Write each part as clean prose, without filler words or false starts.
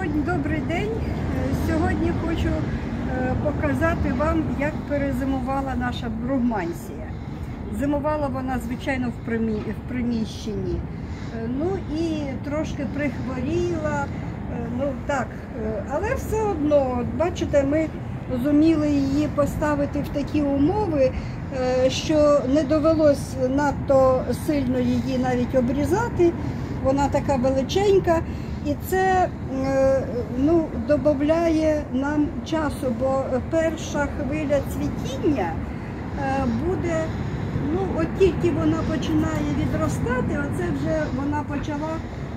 Добрий день. Сьогодні хочу показати вам, як перезимувала наша бругмансія. Зимувала вона, звичайно, в приміщенні. Ну і трошки прихворіла, але все одно, бачите, ми зуміли її поставити в такі умови, що не довелось надто сильно її навіть обрізати. Вона така величенька. І це додає нам часу, бо перша хвиля цвітіння буде, от тільки вона починає відростати, оце вже вона почала,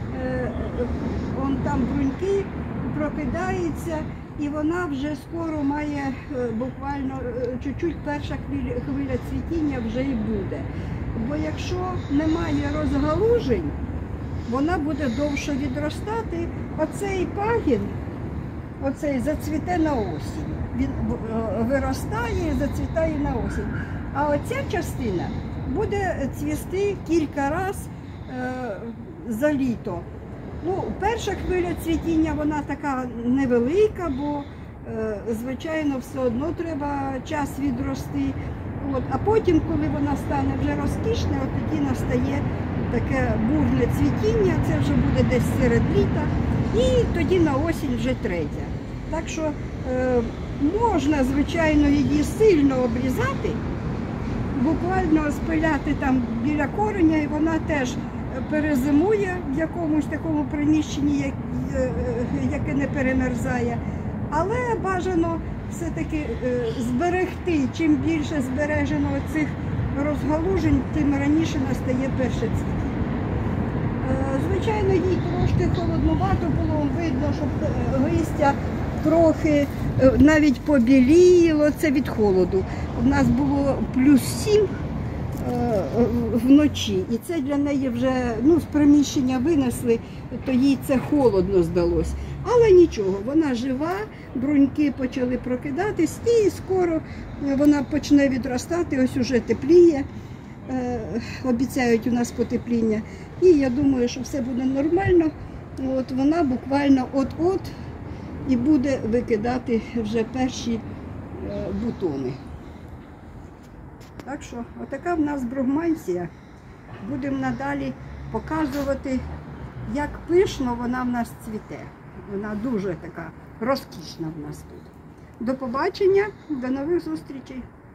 там бруньки, прокидається, і вона вже скоро має, буквально чуть-чуть перша хвиля цвітіння вже і буде. Бо якщо немає розгалужень, вона буде довше відростати, оцей пагін, оцей зацвіте на осінь. Він виростає і зацвітає на осінь. А оця частина буде цвісти кілька разів за літо. Перша хвиля цвітіння, вона така невелика, бо, звичайно, все одно треба час відрости. А потім, коли вона стане вже розкішна, тоді настає таке бурне цвітіння, це вже буде десь серед літа, і тоді на осінь вже третя. Так що можна, звичайно, її сильно обрізати, буквально спиляти там біля кореня, і вона теж перезимує в якомусь такому приміщенні, яке не перемерзає. Але бажано все-таки зберегти, чим більше збережено цих розгалужень, тим раніше настає перше цвітіння. Звичайно, їй трошки холоднувато було, видно, що листя трохи навіть побіліло, це від холоду. У нас було +7 вночі, і це для неї вже, з приміщення винесли, то їй це холодно здалося. Але нічого, вона жива, бруньки почали прокидатись, і скоро вона почне відростати, ось уже тепліє, обіцяють у нас потепління. І я думаю, що все буде нормально. Вона буквально от-от і буде викидати вже перші бутони. Так що, отака в нас бругмансія. Будемо надалі показувати, як пишно вона в нас цвіте. Вона дуже така розкішна в нас тут. До побачення, до нових зустрічей!